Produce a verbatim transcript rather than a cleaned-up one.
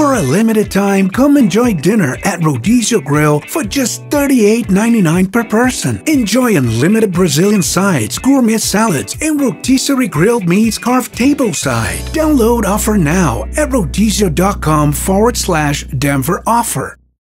For a limited time, come enjoy dinner at Rodizio Grill for just thirty-eight ninety-nine per person. Enjoy unlimited Brazilian sides, gourmet salads, and rotisserie-grilled meats carved tableside. Download offer now at rodizio dot com forward slash Denver offer.